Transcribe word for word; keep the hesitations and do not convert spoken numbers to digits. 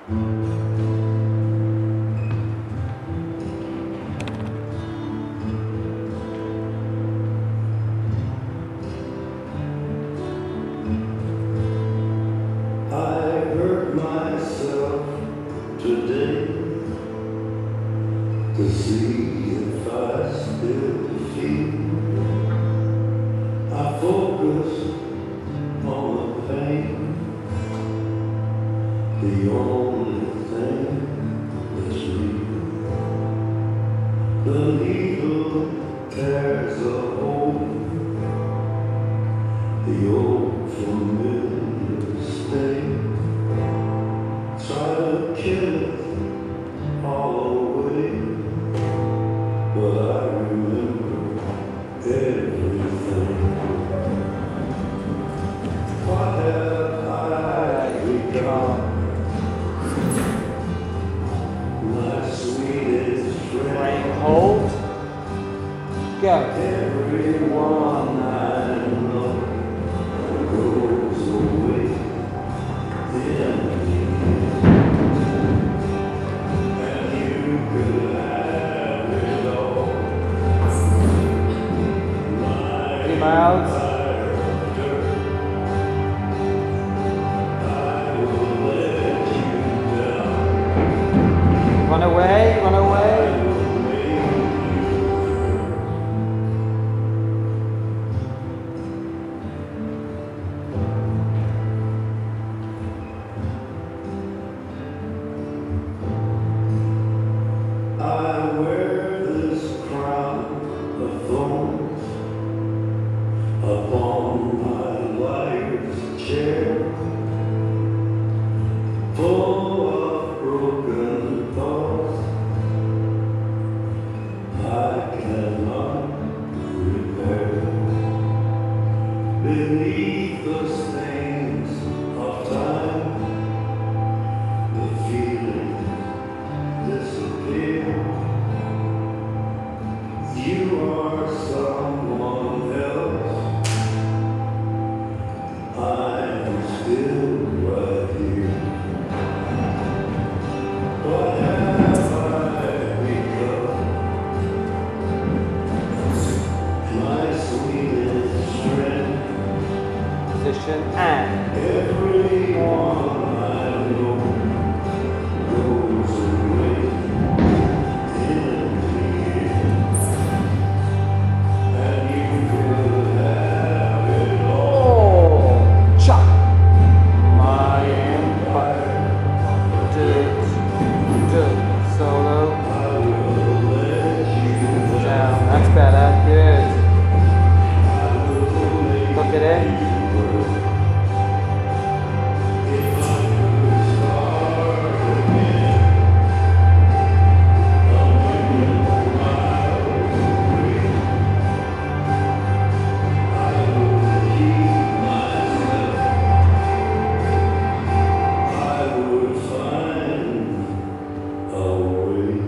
To see if I still feel. I focus on the pain, the only thing that's real. The needle tears a hole, the old familiar state. Try to kill it all away. But I remember everything. What have I become? My sweetest friend. Hold. Go. Everyone I know goes away in the end. And you could have it all. Miles. Run away, run away. I wear this crown of thorns upon my life's chair, full of broken thoughts I cannot repair. Beneath the stains of time, the feelings disappear. You are someone else. I'm still right here. What have I become? My sweetest friend. Position and Everyone I know goes away in the end. And you could have it all. oh, chop. My empire. Do do solo I will let you down. That's better. Good. I will make Look at it. if I could start again. A million miles away, I would keep myself. I would find a way.